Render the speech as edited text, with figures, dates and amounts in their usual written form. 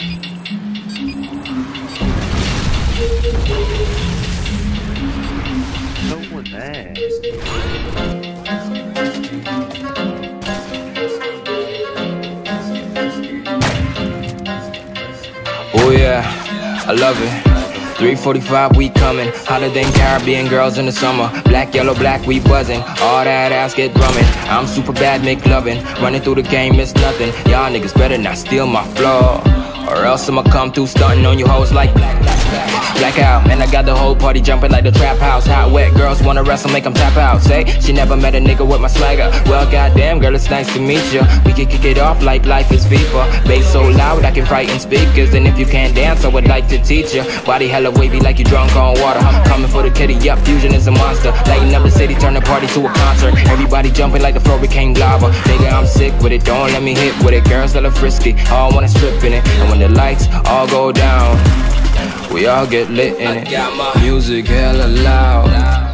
No one there. Oh yeah, I love it. 3:45, we coming. Hotter than Caribbean girls in the summer. Black, yellow, black, we buzzing. All that ass get drumming. I'm super bad, make loving. Running through the game, it's nothing. Y'all niggas better not steal my floor, or else I'ma come through stunting on you hoes like blackout. Man, I got the whole party jumping like the trap house. Hot, wet girls wanna wrestle, make them tap out. Say, she never met a nigga with my swagger. Well, goddamn, girl, it's nice to meet ya. We can kick it off like life is FIFA. Bass so loud, I can frighten speakers. And if you can't dance, I would like to teach ya. Body hella wavy like you drunk on water. Coming for the kitty, yup, fusion is a monster. Lighting up the city, turn the party to a concert. Everybody jumping like the floor became lava. Nigga, I'm sick with it, don't let me hit with it. Girls that are frisky, all wanna strip in it. And when the lights all go down, we all get lit in it. Music hella loud.